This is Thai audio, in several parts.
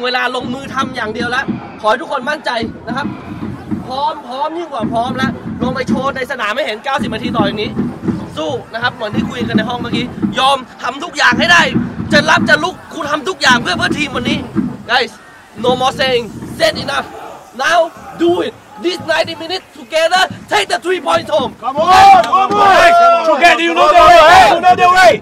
ลาลงมือทำอย่างเดียวแล้วขอให้ทุกคนมั่นใจนะครับพร้อมยิ่งกว่าพร้อมแล้วลงไปโชว์ในสนามไม่เห็น90นาทีต่ออย่างนี้สู้นะครับเหมือนที่คุยกันในห้องเมื่อกี้ยอมทำทุกอย่างให้ได้จะรับจะลุกคุณทำทุกอย่างเพื่อทีมวันนี้ guys no more saying said enough now do it this 90 minutes together take the 3 points home come on together you know the way you know the way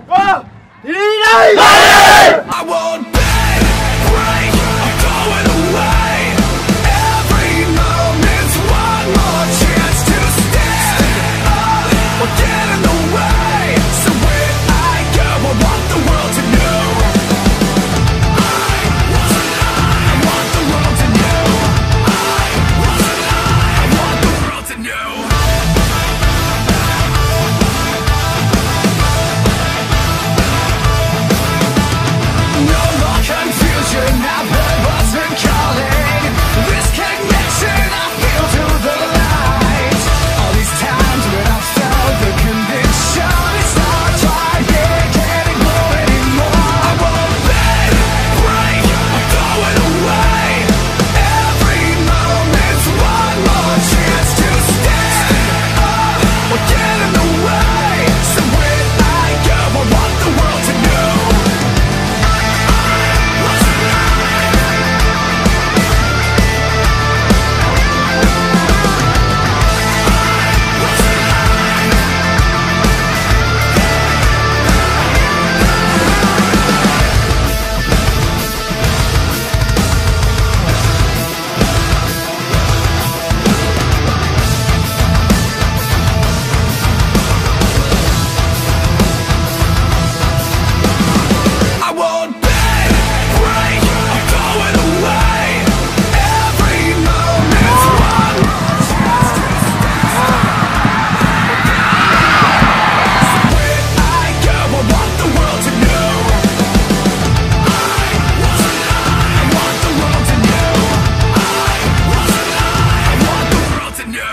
I won't beg break I'm going away every moment's one more chance to stand up or get in the way so when I go I want the world to know I want the world to know I want the world to know no more confusion I've heard what's been calling this connection I feel to the light all these times when I've felt the conviction it's not trying can't go anymore I won't beg break I'm going away every moment's one more chance to stand up or get in the way so when I go I want the world to know I won't beg break I'm going away every moment's one more chance to stand so when I go I want the world to know I want the world to know I want the world to know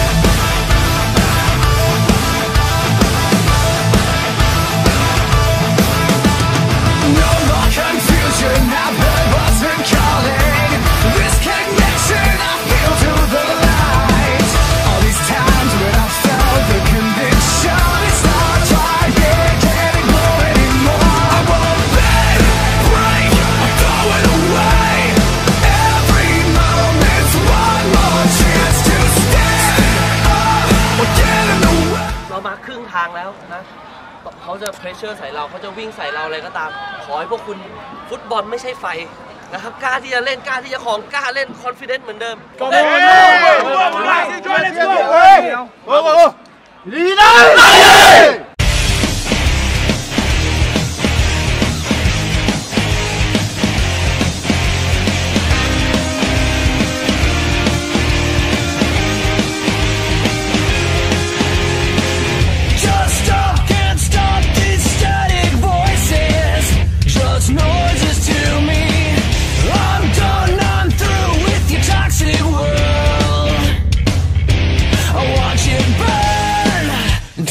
no more confusion I've heard what's been calling this connection I feel to the light all these times when I've felt the conviction it's not trying can't go anymore I won't beg break I'm going away every moment's one more chance to stand up or get in the way เรามาครึ่งทางแล้วนะเขาจะเพรสเชอร์ใส่เราเขาจะวิ่งใส่เราอะไรก็ตามขอให้พวกคุณฟุตบอลไม่ใช่ไฟนะครับกล้าที่จะเล่นกล้าที่จะของกล้าเล่นคอนฟิเดนซ์เหมือนเดิม Come on let's go Just stop, can't stop these static voices Just noises to me I'm done, I'm through with your toxic world I watch it burn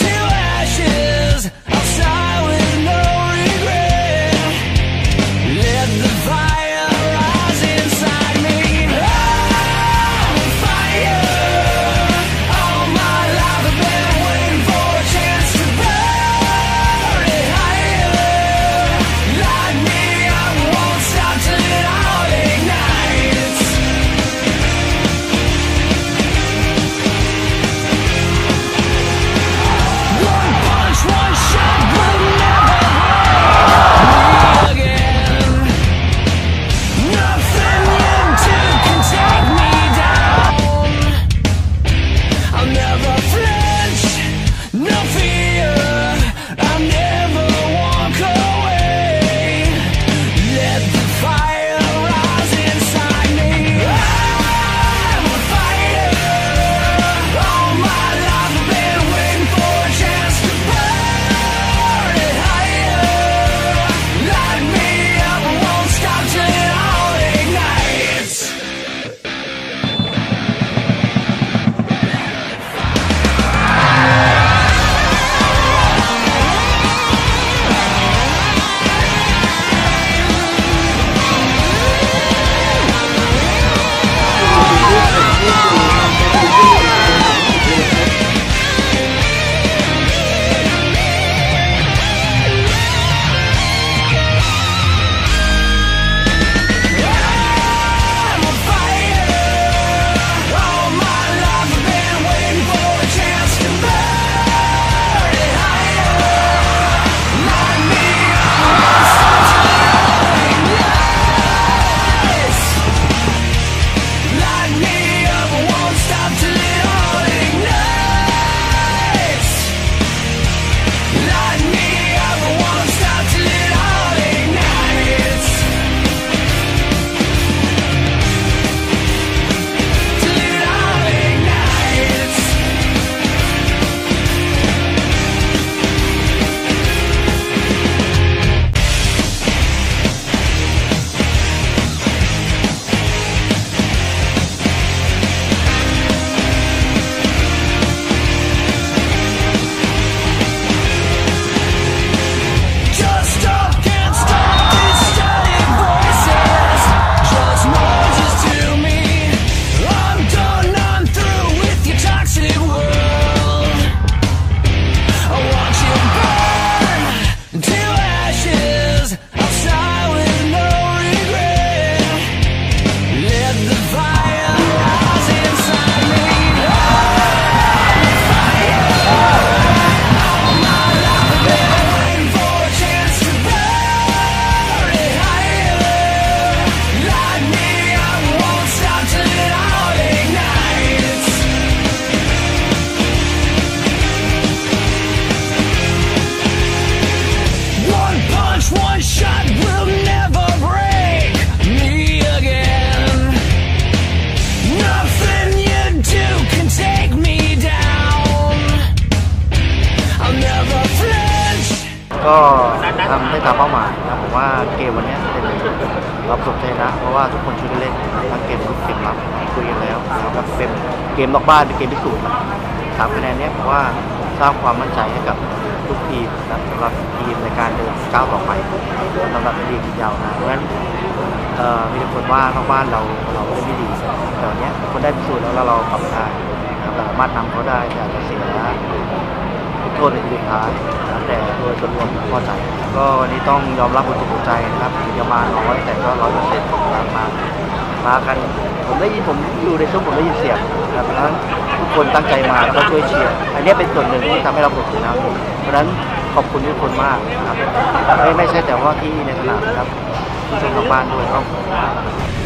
ตามเป้าหมายนะผมว่าเกมวันนี้เป็นเราประสบชัยนะเพราะว่าทุกคนช่วยกันเล่นทั้งเกมรุกเกมรับคุยกันแล้วนะครับเป็นเกมนอกบ้านเป็นเกมพิสูจน์3 คะแนนนี้ผมว่าสร้างความมั่นใจให้กับทุกทีมนะสำหรับทีมในการเดินก้าวต่อไปสำหรับลีกยาวนานเพราะฉะนั้นมีคนว่านอกบ้านเราไม่ดีแต่วันนี้คนได้พิสูจน์แล้วเราปรับได้เราสามารถนำเขาได้แต่จะเสียโทษในทีสุดท้ายแต่โดยส่วนรวมพอใจก็วันนี้ต้องยอมรับความสุขใจนะครับถึงมาน้อยแต่ก็100%มากันผมอยู่ในช่วงผมได้ยินเสียงนะครับแล้วทุกคนตั้งใจมาแล้วก็ช่วยเชียร์อันนี้เป็นส่วนหนึ่งที่ทำให้เราประสบความสำเร็จเพราะฉะนั้นขอบคุณทุกคนมากนะครับไม่ใช่แต่ว่าที่ในสนามนะครับที่ชมทางบ้านด้วยก็